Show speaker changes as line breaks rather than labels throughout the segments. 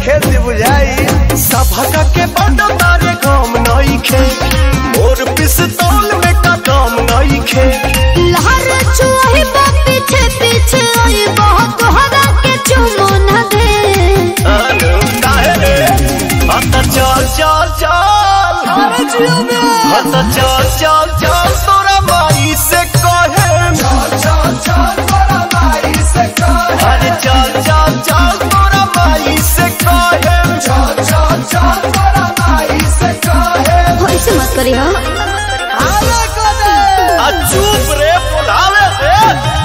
खेती बुझाई सभा के बड़ा तारे काम नहीं खे मोर पिस्तौल में का काम नहीं खे
लहर चुही पीछे पीछे आई बहुत तोहरा के चुमो न दे
अनु काहे रे हत चल चल चल अरे जियो में हत चल चल चल तोरा माई से कहे चल चल चल तोरा माई से कहे अरे चल चल चल तोरा माई से कहे चल चल चल तोरा माई से कहे
ऐसे मत करी हो
आले कोने आ चुप रे बुलावे से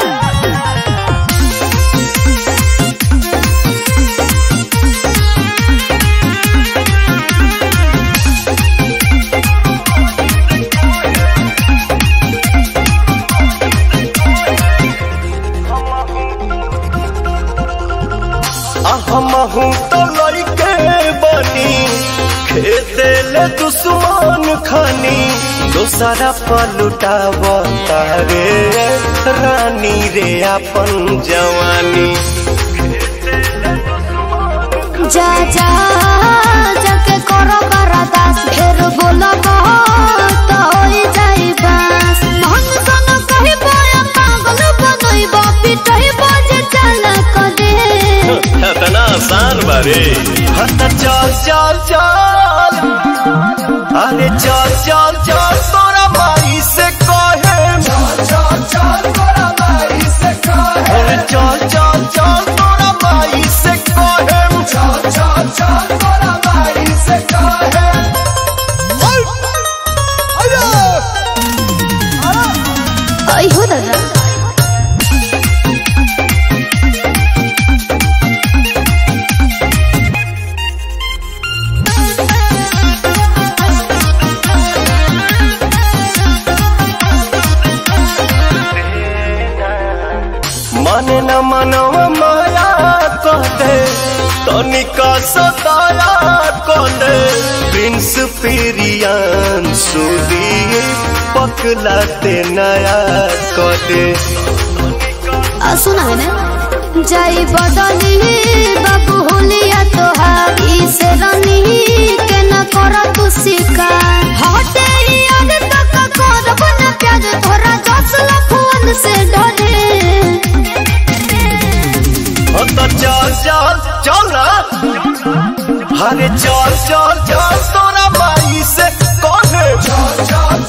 हमहू तो लइके बनी खेते ले दुश्मन खानी दोसरा पलुटावता रे रानी रे अपन जवानी
जा जा जाके करो बरदास फिर बोलो तो होई जाई बस मन सन कहि बोया पागल बनई बा पिटई बजे चल क दे
इतना आसान बारे हत चल चल चल अरे चल चल चल तोरा माई से कहे चल चल चल तोरा माई से कहे अरे चल चल चल तोरा माई से कहे चल चल चल तोरा माई से कहे
आई हो दादा
माने न मनवा माया कहते तनिका सताया कहते प्रिंस पिरियान सुदी पकलाते नया कहते
सुना है ना जाई बदली बाबू होलिया तोहारी से रनी के न करा तू शिकार हटे याद तक करब न प्यार तोरा 10 लफुन से डरे
चल चल चल ना अरे चल चल चल तोरा माई से कहे चल चल